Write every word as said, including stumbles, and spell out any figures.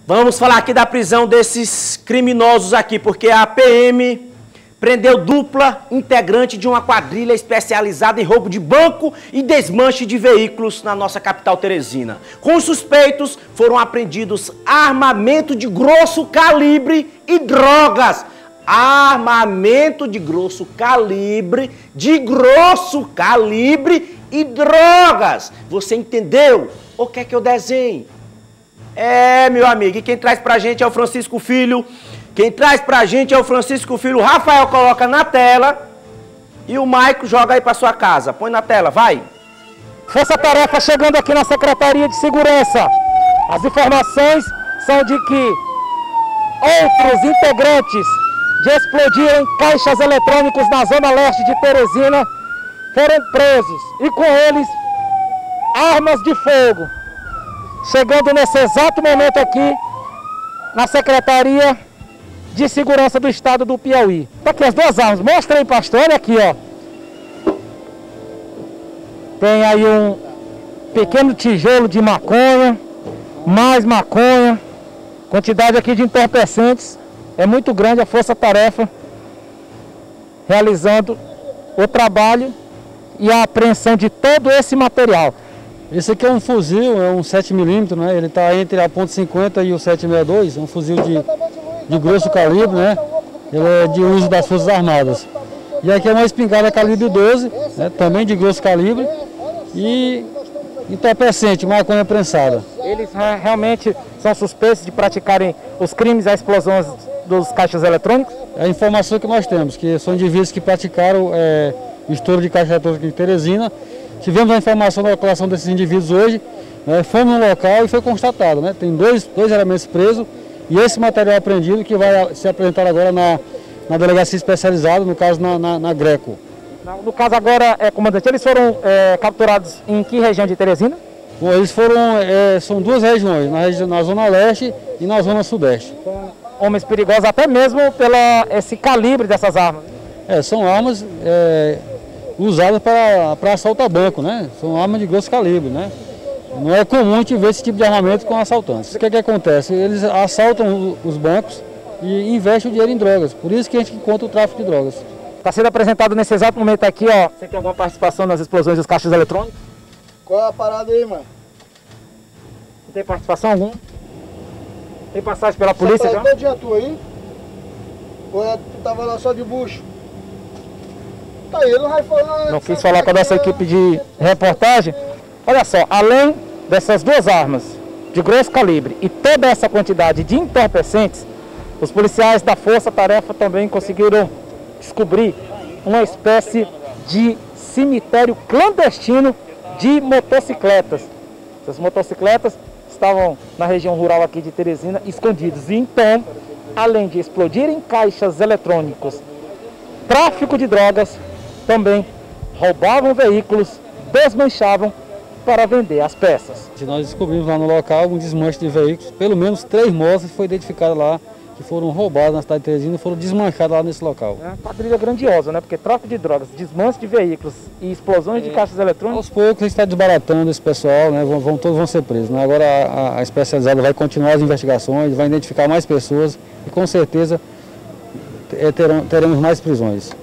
Vamos falar aqui da prisão desses criminosos aqui, porque a P M prendeu dupla integrante de uma quadrilha especializada em roubo de banco e desmanche de veículos na nossa capital Teresina. Com os suspeitos foram apreendidos armamento de grosso calibre e drogas. Armamento de grosso calibre, de grosso calibre e drogas. Você entendeu? Ou quer que eu desenhe? É, meu amigo, e quem traz pra gente é o Francisco Filho. Quem traz pra gente é o Francisco Filho. O Rafael coloca na tela e o Maico joga aí pra sua casa. Põe na tela, vai. Força Tarefa chegando aqui na Secretaria de Segurança. As informações são de que outros integrantes de explodirem caixas eletrônicos na zona leste de Teresina foram presos. E com eles, armas de fogo. Chegando nesse exato momento aqui na Secretaria de Segurança do Estado do Piauí. Tá aqui as duas armas. Mostra aí, pastor. Olha aqui, ó. Tem aí um pequeno tijolo de maconha, mais maconha. Quantidade aqui de entorpecentes. É muito grande a força-tarefa realizando o trabalho e a apreensão de todo esse material. Esse aqui é um fuzil, é um sete milímetros, né? Ele está entre a ponto cinquenta e o sete sessenta e dois, é um fuzil de, de grosso calibre, né? Ele é de uso das Forças Armadas. E aqui é uma espingarda calibre doze, né? Também de grosso calibre e entorpecente, maconha prensada. Eles realmente são suspeitos de praticarem os crimes e as explosões dos caixas eletrônicos? É a informação que nós temos, que são indivíduos que praticaram é, estouro de caixa eletrônica em Teresina. Tivemos a informação da localização desses indivíduos hoje, né, fomos no local e foi constatado, né? Tem dois, dois elementos presos e esse material apreendido que vai ser apresentado agora na, na delegacia especializada, no caso na, na, na Greco. No caso agora, é, comandante, eles foram é, capturados em que região de Teresina? Bom, eles foram, é, são duas regiões, na, região, na zona leste e na zona sudeste. Homens perigosos até mesmo pelo esse calibre dessas armas. É, são armas é, usadas para, para assaltar banco, né? São armas de grosso calibre, né? Não é comum a gente ver esse tipo de armamento com assaltantes. O que é que acontece? Eles assaltam os bancos e investem o dinheiro em drogas. Por isso que a gente encontra o tráfico de drogas. Está sendo apresentado nesse exato momento aqui, ó. Você tem alguma participação nas explosões dos caixas eletrônicos? Qual é a parada aí, mano? Não tem participação alguma? Tem passagem pela polícia já? Todo dia tu aí? Ou é, tu tava lá só de bucho? Tá aí, não vai falar... Não quis falar com a nossa equipe de reportagem. Olha só, além dessas duas armas de grosso calibre e toda essa quantidade de entorpecentes, os policiais da Força Tarefa também conseguiram descobrir uma espécie de cemitério clandestino de motocicletas. Essas motocicletas estavam na região rural aqui de Teresina escondidos. E então, além de explodirem caixas eletrônicos, tráfico de drogas, também roubavam veículos, desmanchavam para vender as peças. Nós descobrimos lá no local um desmanche de veículos, pelo menos três motos foram identificadas lá, que foram roubadas na cidade de Teresina e foram desmanchadas lá nesse local. É uma quadrilha grandiosa, né? Porque tráfico de drogas, desmanche de veículos e explosões é, de caixas eletrônicos. Aos poucos a gente está desbaratando esse pessoal, né? Vão, vão, todos vão ser presos, né? Agora a, a especializada vai continuar as investigações, vai identificar mais pessoas e com certeza terão, teremos mais prisões.